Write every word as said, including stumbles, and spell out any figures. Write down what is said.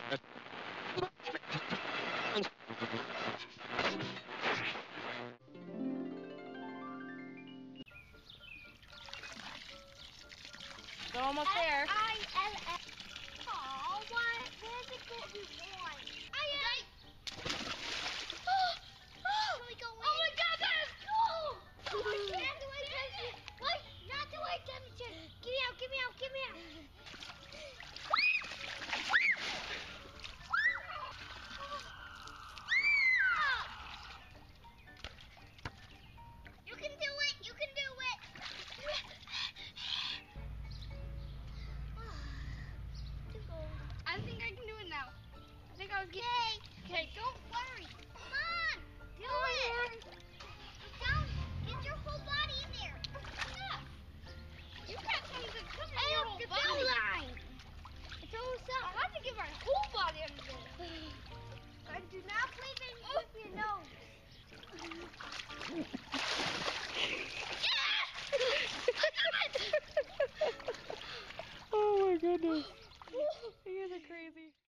We're almost there. I L F. Oh, what? Where's it going? I I. Oh, oh, Can we go in? Oh my God, that is cool! Oh, I can't do it. What? Not the white temperature. Get me out! Get me out! Get me out! You can do it. You can do it. I think I can do it now. I think I was getting. Okay. Okay, don't worry. Come on. Do it. Down. Get your whole body in there. Yeah. You can't tell me to come in I your have whole the body. bell line. It's almost I up. have to get my whole body under there. I do not believe in with your nose. Yes! I did it! Oh my goodness.